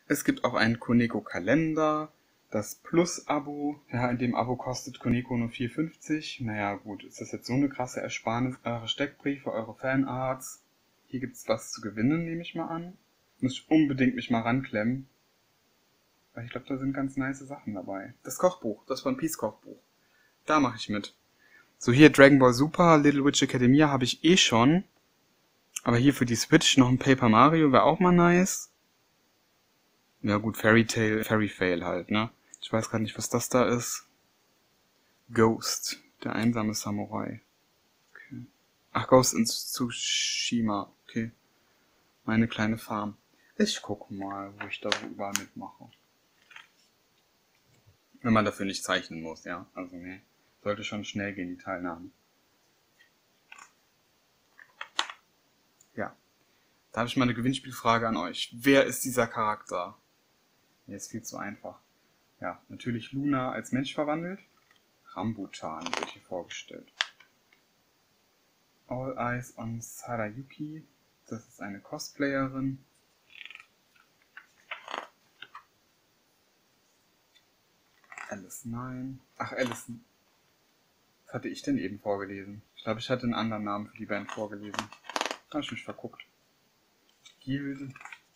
Es gibt auch einen Koneko-Kalender, das Plus-Abo. Ja, in dem Abo kostet Koneko nur 4,50. Naja, gut, ist das jetzt so eine krasse Ersparnis? Eure Steckbriefe, eure Fanarts. Hier gibt's was zu gewinnen, nehme ich mal an. Muss ich unbedingt mich mal ranklemmen. Weil ich glaube, da sind ganz nice Sachen dabei. Das Kochbuch, das One Piece Kochbuch. Da mache ich mit. So, hier Dragon Ball Super, Little Witch Academia habe ich eh schon. Aber hier für die Switch noch ein Paper Mario wäre auch mal nice. Ja gut, Fairy Tail halt, ne? Ich weiß gerade nicht, was das da ist. Ghost, der einsame Samurai. Okay. Ach, Ghost in Tsushima. Okay. Meine kleine Farm. Ich gucke mal, wo ich da so überall mitmache. Wenn man dafür nicht zeichnen muss, ja. Also ne. Sollte schon schnell gehen, die Teilnahme. Ja. Da habe ich mal eine Gewinnspielfrage an euch. Wer ist dieser Charakter? Der ist viel zu einfach. Ja, natürlich Luna als Mensch verwandelt. Rambutan wird hier vorgestellt. All Eyes on Sarayuki. Das ist eine Cosplayerin. Alice 9. Ach, Alice. Was hatte ich denn eben vorgelesen? Ich glaube, ich hatte einen anderen Namen für die Band vorgelesen. Da habe ich mich verguckt. Guild.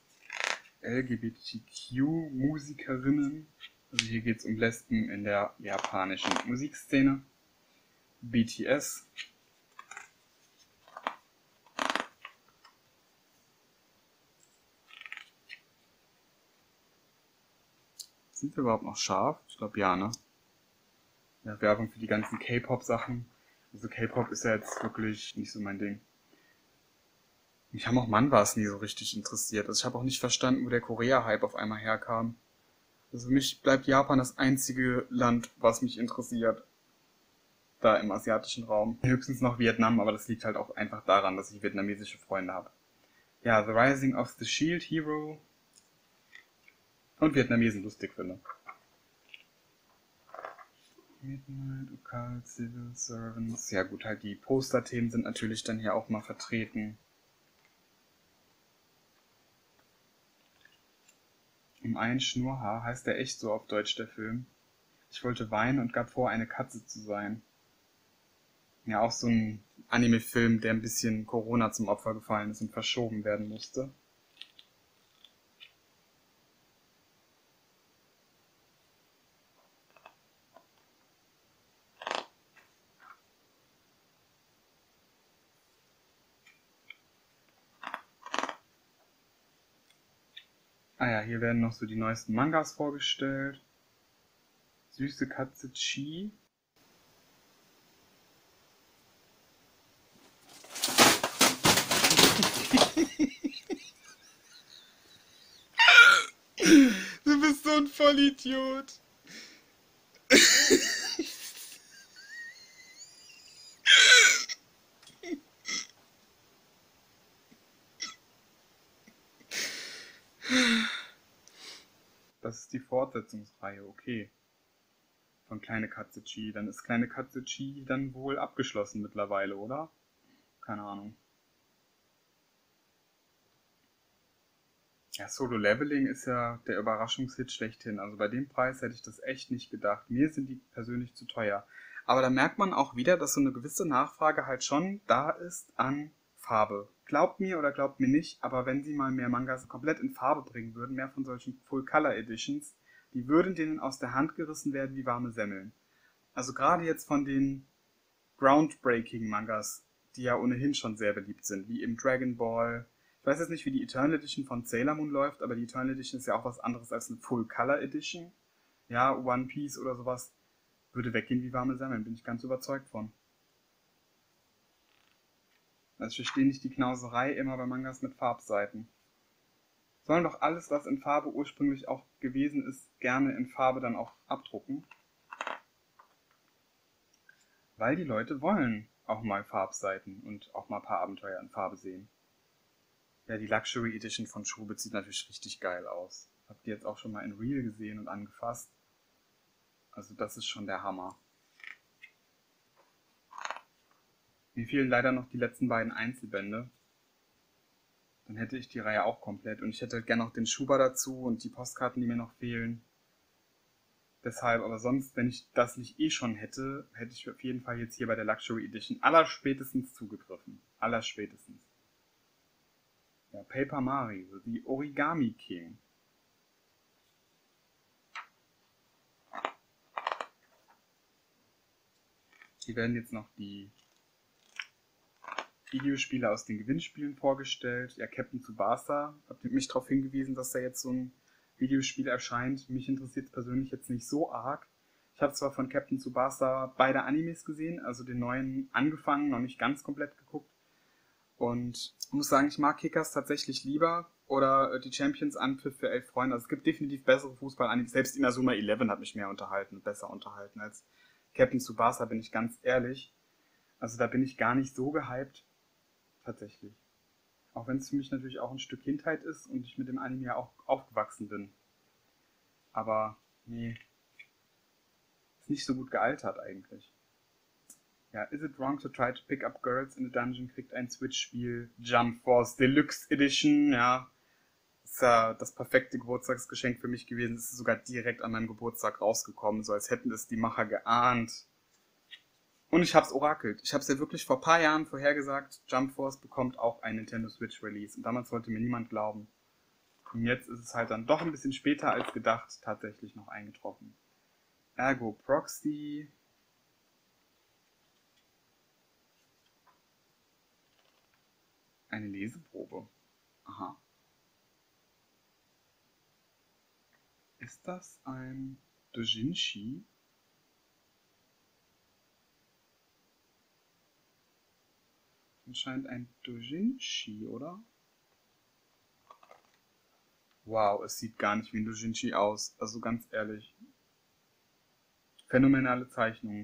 LGBTQ-Musikerinnen. Also hier geht es um Lesben in der japanischen Musikszene. BTS. Sind wir überhaupt noch scharf? Ich glaube ja, ne? Ja, Werbung für die ganzen K-Pop-Sachen. Also K-Pop ist ja jetzt wirklich nicht so mein Ding. Mich haben auch Manhwas nie so richtig interessiert. Also ich habe auch nicht verstanden, wo der Korea-Hype auf einmal herkam. Also für mich bleibt Japan das einzige Land, was mich interessiert. Da im asiatischen Raum. Höchstens noch Vietnam, aber das liegt halt auch einfach daran, dass ich vietnamesische Freunde habe. Ja, The Rising of the Shield Hero. Und Vietnamesen lustig finde. Midnight, Occult, Civil Servants. Ja gut, halt die Poster-Themen sind natürlich dann hier auch mal vertreten. Um ein Schnurrhaar heißt der echt so auf Deutsch, der Film. Ich wollte weinen und gab vor, eine Katze zu sein. Ja, auch so ein Anime-Film, der ein bisschen Corona zum Opfer gefallen ist und verschoben werden musste. Ah ja, hier werden noch so die neuesten Mangas vorgestellt. Süße Katze Chi. Du bist so ein Vollidiot. Das ist die Fortsetzungsreihe, okay. Von Kleine Katze Chi. Dann ist Kleine Katze Chi dann wohl abgeschlossen mittlerweile, oder? Keine Ahnung. Ja, Solo Leveling ist ja der Überraschungshit schlechthin. Also bei dem Preis hätte ich das echt nicht gedacht. Mir sind die persönlich zu teuer. Aber da merkt man auch wieder, dass so eine gewisse Nachfrage halt schon da ist an Farbe. Glaubt mir oder glaubt mir nicht, aber wenn sie mal mehr Mangas komplett in Farbe bringen würden, mehr von solchen Full-Color-Editions, die würden denen aus der Hand gerissen werden wie warme Semmeln. Also gerade jetzt von den Groundbreaking-Mangas, die ja ohnehin schon sehr beliebt sind, wie eben Dragon Ball. Ich weiß jetzt nicht, wie die Eternal Edition von Sailor Moon läuft, aber die Eternal Edition ist ja auch was anderes als eine Full-Color Edition. Ja, One Piece oder sowas würde weggehen wie warme Semmeln, bin ich ganz überzeugt von. Also ich verstehe nicht die Knauserei immer bei Mangas mit Farbseiten. Sollen doch alles, was in Farbe ursprünglich auch gewesen ist, gerne in Farbe dann auch abdrucken. Weil die Leute wollen auch mal Farbseiten und auch mal ein paar Abenteuer in Farbe sehen. Ja, die Luxury Edition von Chobits sieht natürlich richtig geil aus. Habt ihr jetzt auch schon mal in Real gesehen und angefasst? Also das ist schon der Hammer. Mir fehlen leider noch die letzten beiden Einzelbände. Dann hätte ich die Reihe auch komplett. Und ich hätte gerne noch den Schuber dazu und die Postkarten, die mir noch fehlen. Deshalb, aber sonst, wenn ich das nicht eh schon hätte, hätte ich auf jeden Fall jetzt hier bei der Luxury Edition allerspätestens zugegriffen. Allerspätestens. Ja, Paper Mario, die Origami King. Hier werden jetzt noch die Videospiele aus den Gewinnspielen vorgestellt. Ja, Captain Tsubasa, habt ihr mich darauf hingewiesen, dass da jetzt so ein Videospiel erscheint. Mich interessiert es persönlich jetzt nicht so arg. Ich habe zwar von Captain Tsubasa beide Animes gesehen, also den neuen angefangen, noch nicht ganz komplett geguckt. Und ich muss sagen, ich mag Kickers tatsächlich lieber oder die Champions Anpfiff für 11 Freunde. Also es gibt definitiv bessere Fußball-Animes. Selbst Inazuma 11 hat mich mehr unterhalten, besser unterhalten als Captain Tsubasa, bin ich ganz ehrlich. Also da bin ich gar nicht so gehypt. Tatsächlich. Auch wenn es für mich natürlich auch ein Stück Kindheit ist und ich mit dem Anime ja auch aufgewachsen bin. Aber nee, ist nicht so gut gealtert eigentlich. Ja, Is It Wrong to Try to Pick Up Girls in a Dungeon kriegt ein Switch-Spiel. Jump Force Deluxe Edition, ja. Ist ja das perfekte Geburtstagsgeschenk für mich gewesen. Es ist sogar direkt an meinem Geburtstag rausgekommen, so als hätten es die Macher geahnt. Und ich hab's orakelt. Ich hab's ja wirklich vor ein paar Jahren vorhergesagt, Jump Force bekommt auch ein Nintendo Switch Release. Und damals wollte mir niemand glauben. Und jetzt ist es halt dann doch ein bisschen später als gedacht tatsächlich noch eingetroffen. Ergo Proxy. Eine Leseprobe. Aha. Ist das ein Dojinshi? Anscheinend ein Dojinshi, oder? Wow, es sieht gar nicht wie ein Dojinshi aus. Also ganz ehrlich. Phänomenale Zeichnung.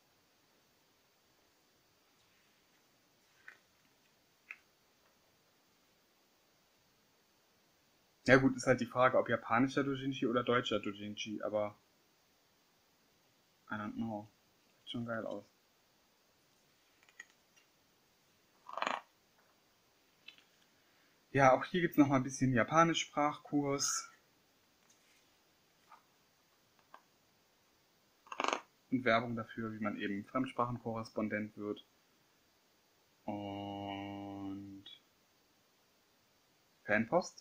Ja gut, ist halt die Frage, ob japanischer Dojinshi oder deutscher Dojinshi, aber I don't know. Sieht schon geil aus. Ja, auch hier gibt es nochmal ein bisschen Japanisch-Sprachkurs. Und Werbung dafür, wie man eben Fremdsprachenkorrespondent wird. Und Fanpost.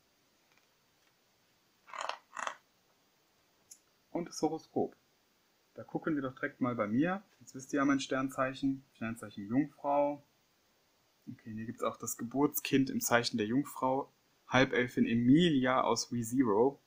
Und das Horoskop. Da gucken wir doch direkt mal bei mir. Jetzt wisst ihr ja mein Sternzeichen. Sternzeichen Jungfrau. Okay, hier gibt es auch das Geburtskind im Zeichen der Jungfrau. Halbelfin Emilia aus ReZero.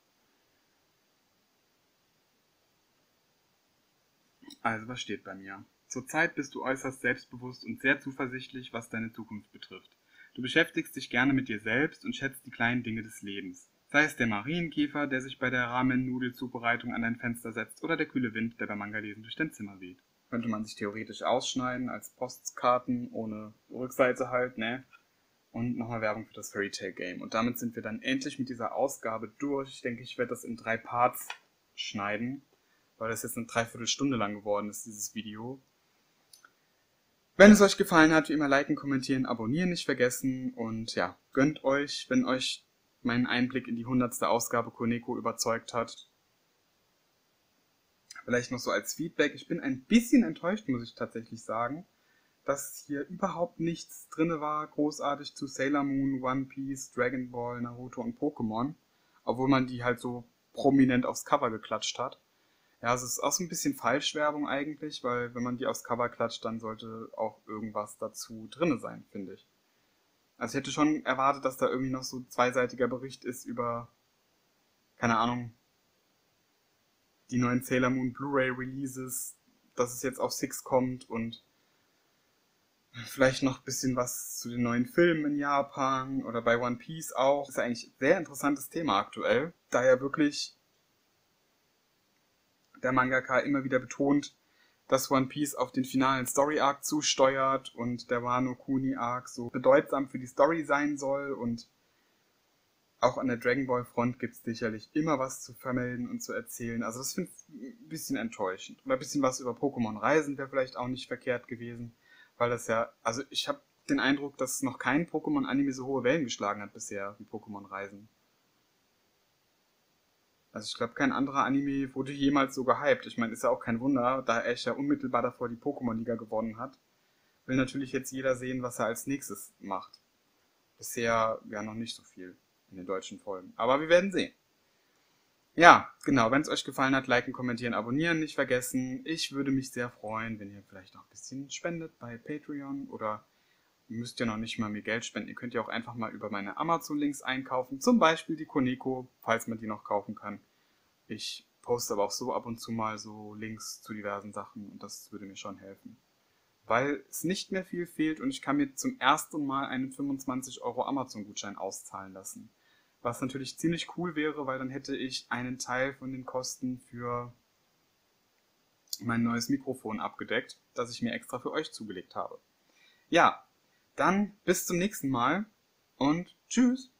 Also, was steht bei mir? Zurzeit bist du äußerst selbstbewusst und sehr zuversichtlich, was deine Zukunft betrifft. Du beschäftigst dich gerne mit dir selbst und schätzt die kleinen Dinge des Lebens. Sei es der Marienkäfer, der sich bei der Ramen-Nudelzubereitung an dein Fenster setzt, oder der kühle Wind, der beim Manga-Lesen durch dein Zimmer weht. Könnte man sich theoretisch ausschneiden als Postkarten ohne Rückseite halt, ne? Und nochmal Werbung für das Fairy Tail Game. Und damit sind wir dann endlich mit dieser Ausgabe durch. Ich denke, ich werde das in 3 Parts schneiden, weil das jetzt eine Dreiviertelstunde lang geworden ist, dieses Video. Wenn es euch gefallen hat, wie immer liken, kommentieren, abonnieren nicht vergessen. Und ja, gönnt euch, wenn euch mein Einblick in die 100. Ausgabe Koneko überzeugt hat. Vielleicht noch so als Feedback. Ich bin ein bisschen enttäuscht, muss ich tatsächlich sagen, dass hier überhaupt nichts drin war, großartig zu Sailor Moon, One Piece, Dragon Ball, Naruto und Pokémon. Obwohl man die halt so prominent aufs Cover geklatscht hat. Ja, es ist auch so ein bisschen Falschwerbung eigentlich, weil wenn man die aufs Cover klatscht, dann sollte auch irgendwas dazu drin sein, finde ich. Also ich hätte schon erwartet, dass da irgendwie noch so ein zweiseitiger Bericht ist über, keine Ahnung, die neuen Sailor Moon Blu-ray Releases, dass es jetzt auf 6 kommt und vielleicht noch ein bisschen was zu den neuen Filmen in Japan oder bei One Piece auch. Das ist eigentlich ein sehr interessantes Thema aktuell, da ja wirklich der Mangaka immer wieder betont, dass One Piece auf den finalen Story-Arc zusteuert und der Wano Kuni-Arc so bedeutsam für die Story sein soll und auch an der Dragon Ball Front gibt es sicherlich immer was zu vermelden und zu erzählen. Also das finde ich ein bisschen enttäuschend. Oder ein bisschen was über Pokémon Reisen wäre vielleicht auch nicht verkehrt gewesen, weil das ja, also ich habe den Eindruck, dass noch kein Pokémon-Anime so hohe Wellen geschlagen hat bisher wie Pokémon Reisen. Also ich glaube, kein anderer Anime wurde jemals so gehypt. Ich meine, ist ja auch kein Wunder, da Ash ja unmittelbar davor die Pokémon-Liga gewonnen hat. Will natürlich jetzt jeder sehen, was er als nächstes macht. Bisher ja noch nicht so viel in den deutschen Folgen. Aber wir werden sehen. Ja, genau. Wenn es euch gefallen hat, liken, kommentieren, abonnieren nicht vergessen. Ich würde mich sehr freuen, wenn ihr vielleicht noch ein bisschen spendet bei Patreon oder ihr müsst ja noch nicht mal mir Geld spenden. Ihr könnt ja auch einfach mal über meine Amazon-Links einkaufen. Zum Beispiel die Koneko, falls man die noch kaufen kann. Ich poste aber auch so ab und zu mal so Links zu diversen Sachen und das würde mir schon helfen. Weil es nicht mehr viel fehlt und ich kann mir zum ersten Mal einen 25 € Amazon-Gutschein auszahlen lassen. Was natürlich ziemlich cool wäre, weil dann hätte ich einen Teil von den Kosten für mein neues Mikrofon abgedeckt, das ich mir extra für euch zugelegt habe. Ja, dann bis zum nächsten Mal und tschüss!